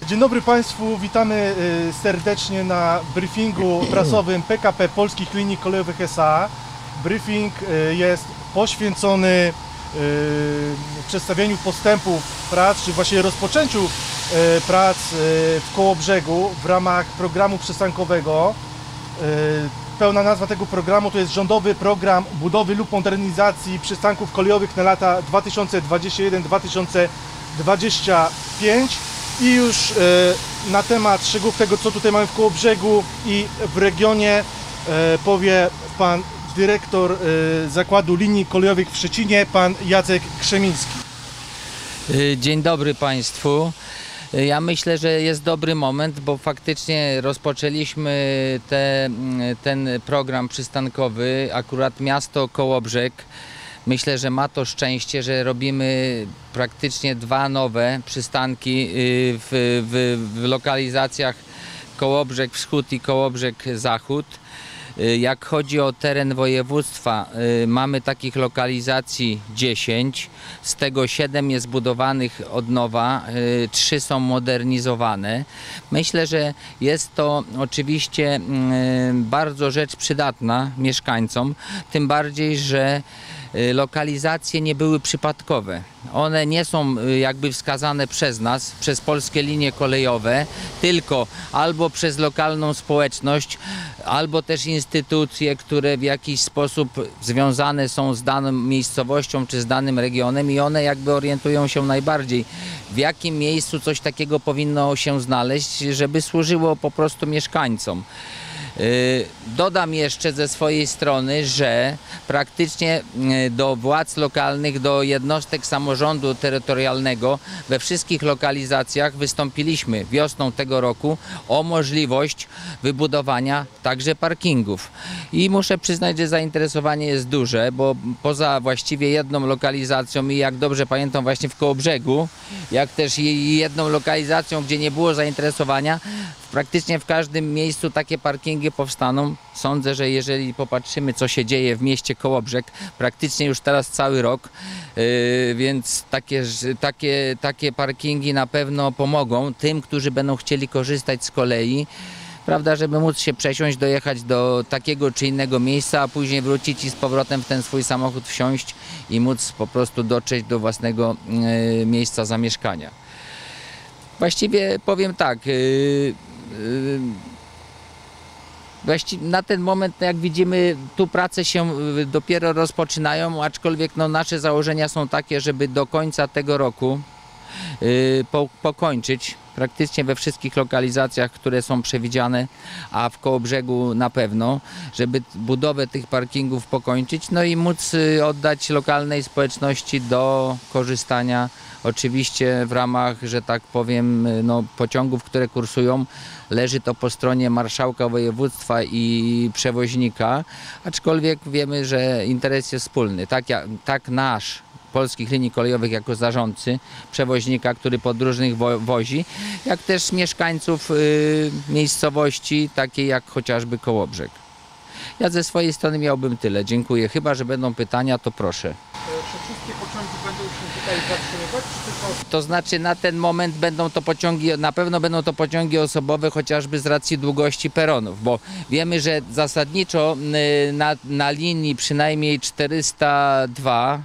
Dzień dobry Państwu, witamy serdecznie na briefingu prasowym PKP Polskich Linii Kolejowych S.A. Briefing jest poświęcony przedstawieniu postępów prac, czy właściwie rozpoczęciu prac w Kołobrzegu w ramach programu przystankowego. Pełna nazwa tego programu to jest Rządowy Program Budowy lub Modernizacji Przystanków Kolejowych na lata 2021-2025. I już na temat szczegółów tego, co tutaj mamy w Kołobrzegu i w regionie, powie pan dyrektor Zakładu Linii Kolejowych w Szczecinie, pan Jacek Krzemiński. Dzień dobry Państwu. Ja myślę, że jest dobry moment, bo faktycznie rozpoczęliśmy ten program przystankowy, akurat miasto Kołobrzeg. Myślę, że ma to szczęście, że robimy praktycznie dwa nowe przystanki w lokalizacjach Kołobrzeg Wschód i Kołobrzeg Zachód. Jak chodzi o teren województwa, mamy takich lokalizacji 10, z tego 7 jest budowanych od nowa, 3 są modernizowane. Myślę, że jest to oczywiście bardzo rzecz przydatna mieszkańcom, tym bardziej, że lokalizacje nie były przypadkowe. One nie są jakby wskazane przez nas, przez polskie linie kolejowe, tylko albo przez lokalną społeczność, albo też instytucje, które w jakiś sposób związane są z daną miejscowością czy z danym regionem i one jakby orientują się najbardziej, w jakim miejscu coś takiego powinno się znaleźć, żeby służyło po prostu mieszkańcom. Dodam jeszcze ze swojej strony, że praktycznie do władz lokalnych, do jednostek samorządu terytorialnego we wszystkich lokalizacjach wystąpiliśmy wiosną tego roku o możliwość wybudowania także parkingów. I muszę przyznać, że zainteresowanie jest duże, bo poza właściwie jedną lokalizacją i jak dobrze pamiętam właśnie w Kołobrzegu, jak też i jedną lokalizacją, gdzie nie było zainteresowania, praktycznie w każdym miejscu takie parkingi powstaną. Sądzę, że jeżeli popatrzymy, co się dzieje w mieście Kołobrzeg, praktycznie już teraz cały rok, więc takie parkingi na pewno pomogą tym, którzy będą chcieli korzystać z kolei, prawda, żeby móc się przesiąść, dojechać do takiego czy innego miejsca, a później wrócić i z powrotem w ten swój samochód wsiąść i móc po prostu dotrzeć do własnego miejsca zamieszkania. Właściwie powiem tak, właściwie na ten moment, jak widzimy, tu prace się dopiero rozpoczynają, aczkolwiek no, nasze założenia są takie, żeby do końca tego roku pokończyć praktycznie we wszystkich lokalizacjach, które są przewidziane, a w Kołobrzegu na pewno, żeby budowę tych parkingów pokończyć, no i móc oddać lokalnej społeczności do korzystania, oczywiście w ramach, że tak powiem, no, pociągów, które kursują. Leży to po stronie marszałka województwa i przewoźnika, aczkolwiek wiemy, że interes jest wspólny. Tak nasz Polskich Linii Kolejowych jako zarządcy, przewoźnika, który podróżnych wozi, jak też mieszkańców miejscowości, takiej jak chociażby Kołobrzeg. Ja ze swojej strony miałbym tyle. Dziękuję. Chyba że będą pytania, to proszę. Czy wszystkie pociągi będą się tutaj zatrzymywać, czy tylko... To znaczy na ten moment będą to pociągi, na pewno będą to pociągi osobowe, chociażby z racji długości peronów, bo wiemy, że zasadniczo na linii przynajmniej 402,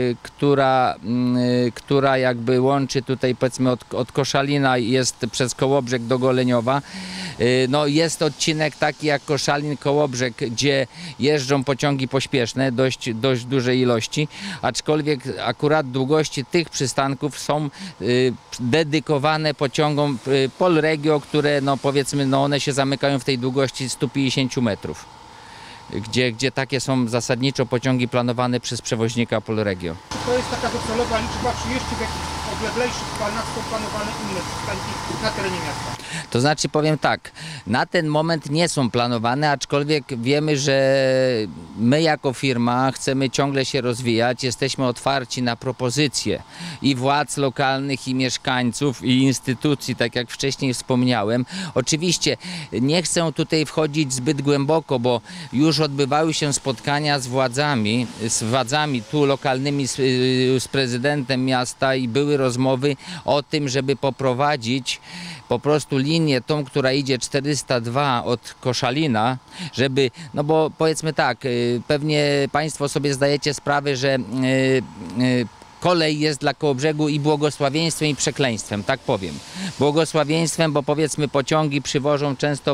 która jakby łączy tutaj, powiedzmy, od Koszalina jest przez Kołobrzeg do Goleniowa, no jest odcinek taki jak Koszalin-Kołobrzeg, gdzie jeżdżą pociągi pośpieszne, dość dużej ilości, aczkolwiek akurat długości tych przystanków są dedykowane pociągom Polregio, które no powiedzmy, no one się zamykają w tej długości 150 metrów, gdzie takie są zasadniczo pociągi planowane przez przewoźnika Polregio. Czy to jest taka docelowa liczba, czy jeszcze w jakichś odleglejszych planach są planowane inne przystanki na terenie miasta? To znaczy powiem tak, na ten moment nie są planowane, aczkolwiek wiemy, że my jako firma chcemy ciągle się rozwijać, jesteśmy otwarci na propozycje i władz lokalnych, i mieszkańców, i instytucji, tak jak wcześniej wspomniałem. Oczywiście nie chcę tutaj wchodzić zbyt głęboko, bo już odbywały się spotkania z władzami tu lokalnymi, z prezydentem miasta i były rozmowy o tym, żeby poprowadzić po prostu linię tą, która idzie 402 od Koszalina, żeby, no bo powiedzmy tak, pewnie Państwo sobie zdajecie sprawę, że kolej jest dla Kołobrzegu i błogosławieństwem i przekleństwem, tak powiem. Błogosławieństwem, bo powiedzmy pociągi przywożą często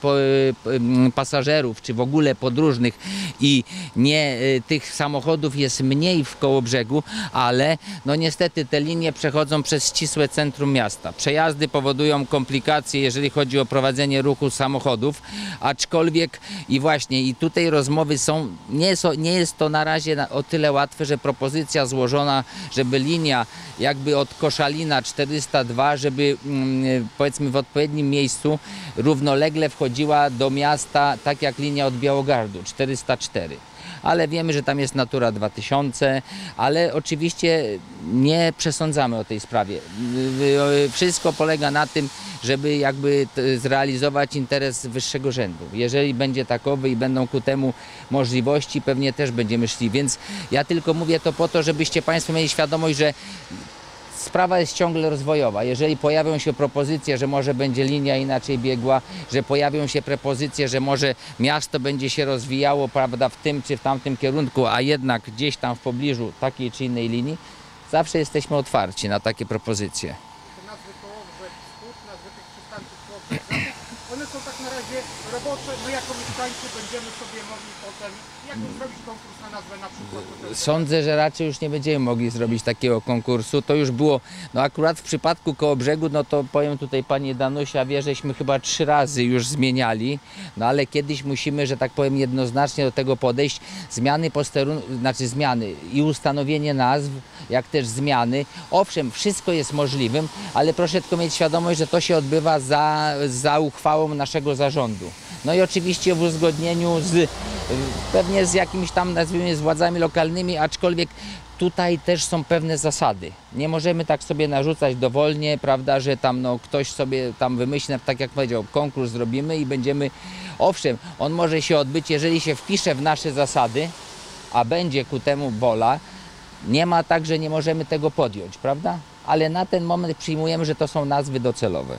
pasażerów, czy w ogóle podróżnych i tych samochodów jest mniej w Kołobrzegu, ale no niestety te linie przechodzą przez ścisłe centrum miasta. Przejazdy powodują komplikacje, jeżeli chodzi o prowadzenie ruchu samochodów, aczkolwiek i właśnie i tutaj rozmowy są, nie jest to na razie o tyle łatwe, że propozycja złożona, żeby linia jakby od Koszalina 402, żeby powiedzmy w odpowiednim miejscu równolegle wchodziła do miasta, tak jak linia od Białogardu 404. Ale wiemy, że tam jest Natura 2000, ale oczywiście nie przesądzamy o tej sprawie. Wszystko polega na tym, żeby jakby zrealizować interes wyższego rzędu. Jeżeli będzie takowy i będą ku temu możliwości, pewnie też będziemy szli. Więc ja tylko mówię to po to, żebyście Państwo mieli świadomość, że sprawa jest ciągle rozwojowa. Jeżeli pojawią się propozycje, że może będzie linia inaczej biegła, że pojawią się propozycje, że może miasto będzie się rozwijało, prawda, w tym czy w tamtym kierunku, a jednak gdzieś tam w pobliżu takiej czy innej linii, zawsze jesteśmy otwarci na takie propozycje. Te nazwy Kołobrzeg Wschód, nazwy tych przystanków Kołobrzeg Zachód, one są tak na razie robocze. My jako mieszkańcy będziemy sobie mogli potem jakby zrobić konkurs na nazwę na przykład. Sądzę, że raczej już nie będziemy mogli zrobić takiego konkursu. To już było, no akurat w przypadku Kołobrzegu, no to powiem tutaj pani Danusia wie, żeśmy chyba 3 razy już zmieniali, no ale kiedyś musimy, że tak powiem, jednoznacznie do tego podejść. Zmiany posterunku, znaczy zmiany i ustanowienie nazw, jak też zmiany. Owszem, wszystko jest możliwym, ale proszę tylko mieć świadomość, że to się odbywa za uchwałą naszego zarządu. No i oczywiście w uzgodnieniu pewnie z jakimiś tam, nazwijmy, z władzami lokalnymi, aczkolwiek tutaj też są pewne zasady. Nie możemy tak sobie narzucać dowolnie, prawda, że tam no, ktoś sobie tam wymyśli, tak jak powiedział, konkurs zrobimy i będziemy, owszem, on może się odbyć, jeżeli się wpisze w nasze zasady, a będzie ku temu wola, nie ma tak, że nie możemy tego podjąć, prawda? Ale na ten moment przyjmujemy, że to są nazwy docelowe.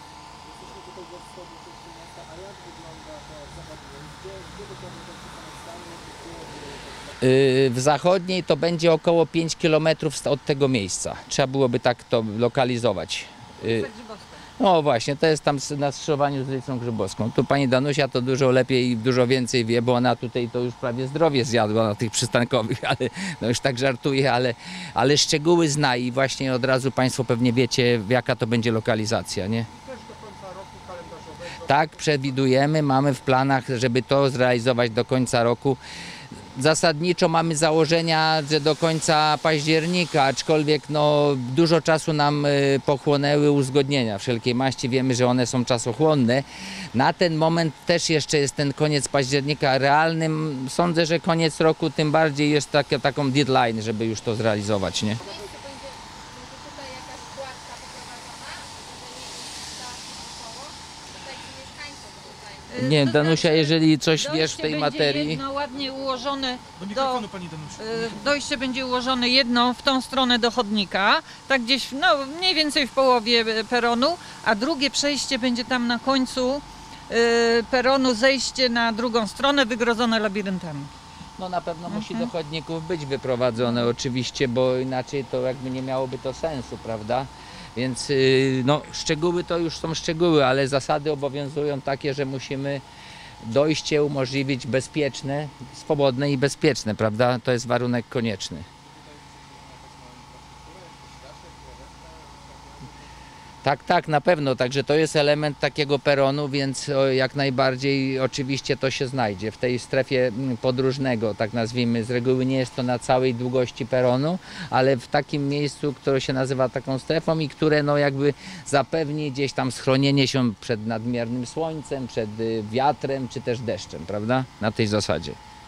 W zachodniej to będzie około 5 km od tego miejsca. Trzeba byłoby tak to lokalizować. No właśnie, to jest tam na skrzyżowaniu z ulicą Grzybowską. Tu pani Danusia to dużo lepiej i dużo więcej wie, bo ona tutaj to już prawie zdrowie zjadła na tych przystankowych, ale no już tak żartuję, ale szczegóły zna i właśnie od razu Państwo pewnie wiecie, jaka to będzie lokalizacja, nie? Też do końca roku kalendarzowego. Tak, przewidujemy, mamy w planach, żeby to zrealizować do końca roku. Zasadniczo mamy założenia, że do końca października, aczkolwiek no, dużo czasu nam pochłonęły uzgodnienia wszelkiej maści. Wiemy, że one są czasochłonne. Na ten moment też jeszcze jest ten koniec października realnym. Sądzę, że koniec roku tym bardziej jest taką deadline, żeby już to zrealizować, nie? Tutaj jakaś kładka poprowadzona, tutaj mieszkańców. Nie, To Danusia, znaczy, jeżeli coś wiesz w dojście tej będzie materii. jedno ładnie ułożone Do mikrofonu pani Danusia. dojście będzie ułożone jedno w tą stronę do chodnika, tak gdzieś no, mniej więcej w połowie peronu, a drugie przejście będzie tam na końcu peronu, zejście na drugą stronę wygrodzone labiryntami. No na pewno musi do chodników być wyprowadzone oczywiście, bo inaczej to jakby nie miałoby to sensu, prawda? Więc no szczegóły to już są szczegóły, ale zasady obowiązują takie, że musimy dojście umożliwić bezpieczne, swobodne i bezpieczne, prawda? To jest warunek konieczny. Tak, na pewno. Także to jest element takiego peronu, więc jak najbardziej oczywiście to się znajdzie w tej strefie podróżnego, tak nazwijmy. Z reguły nie jest to na całej długości peronu, ale w takim miejscu, które się nazywa taką strefą i które no jakby zapewni gdzieś tam schronienie się przed nadmiernym słońcem, przed wiatrem czy też deszczem, prawda? Na tej zasadzie.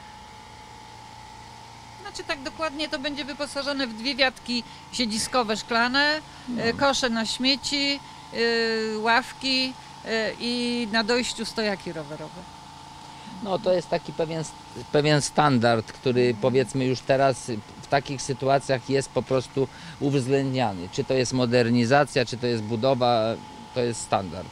Znaczy tak dokładnie to będzie wyposażone w 2 wiatki siedziskowe szklane, kosze na śmieci, ławki i na dojściu stojaki rowerowe. No to jest taki pewien standard, który powiedzmy już teraz w takich sytuacjach jest po prostu uwzględniany. Czy to jest modernizacja, czy to jest budowa, to jest standard.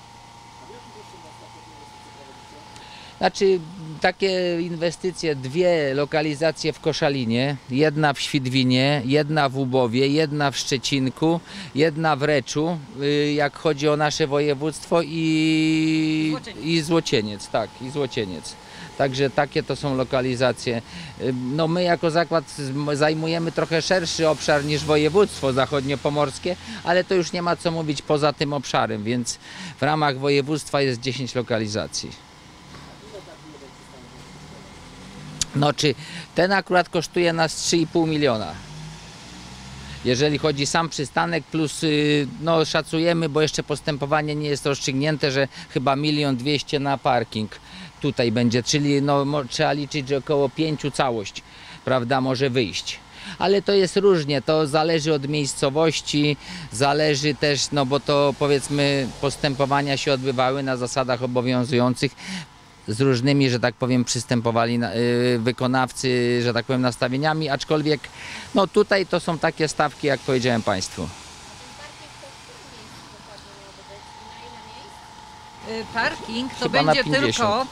Znaczy takie inwestycje, dwie lokalizacje w Koszalinie, jedna w Świdwinie, jedna w Łubowie, jedna w Szczecinku, jedna w Reczu, jak chodzi o nasze województwo i Złocieniec, tak, i Złocieniec. Także takie to są lokalizacje. No my jako zakład zajmujemy trochę szerszy obszar niż województwo zachodniopomorskie, ale to już nie ma co mówić poza tym obszarem, więc w ramach województwa jest 10 lokalizacji. No czy ten akurat kosztuje nas 3,5 miliona. Jeżeli chodzi sam przystanek plus, no szacujemy, bo jeszcze postępowanie nie jest rozstrzygnięte, że chyba 1 200 000 na parking tutaj będzie, czyli no, trzeba liczyć, że około 5 całość, prawda, może wyjść. Ale to jest różnie, to zależy od miejscowości, zależy też, no bo to powiedzmy postępowania się odbywały na zasadach obowiązujących. Z różnymi, że tak powiem, przystępowali wykonawcy, że tak powiem, nastawieniami, aczkolwiek no tutaj to są takie stawki, jak powiedziałem Państwu. Parking to Chyba na będzie 50. tylko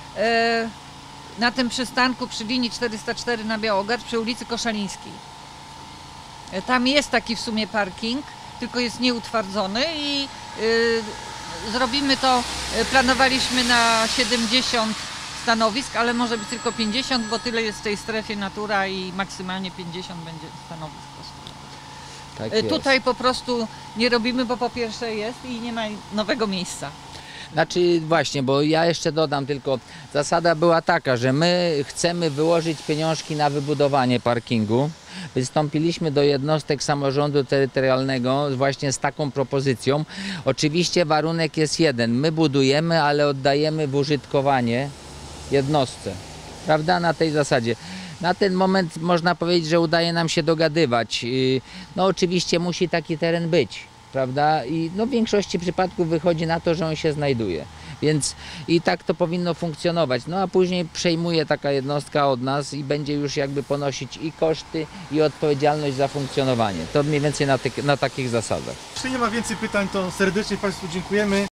na tym przystanku przy linii 404 na Białogard przy ulicy Koszalińskiej. Tam jest taki w sumie parking, tylko jest nieutwardzony i zrobimy to, planowaliśmy na 70 stanowisk, ale może być tylko 50, bo tyle jest w tej strefie Natura i maksymalnie 50 będzie stanowisk. Tak jest. Tutaj po prostu nie robimy, bo po pierwsze jest i nie ma nowego miejsca. Znaczy właśnie, bo ja jeszcze dodam tylko, zasada była taka, że my chcemy wyłożyć pieniążki na wybudowanie parkingu. Wystąpiliśmy do jednostek samorządu terytorialnego właśnie z taką propozycją. Oczywiście warunek jest jeden, my budujemy, ale oddajemy w użytkowanie jednostce, prawda, na tej zasadzie. Na ten moment można powiedzieć, że udaje nam się dogadywać. No oczywiście musi taki teren być, prawda? I no w większości przypadków wychodzi na to, że on się znajduje. Więc i tak to powinno funkcjonować. No a później przejmuje taka jednostka od nas i będzie już jakby ponosić i koszty, i odpowiedzialność za funkcjonowanie. To mniej więcej na takich zasadach. Jeśli nie ma więcej pytań, to serdecznie Państwu dziękujemy.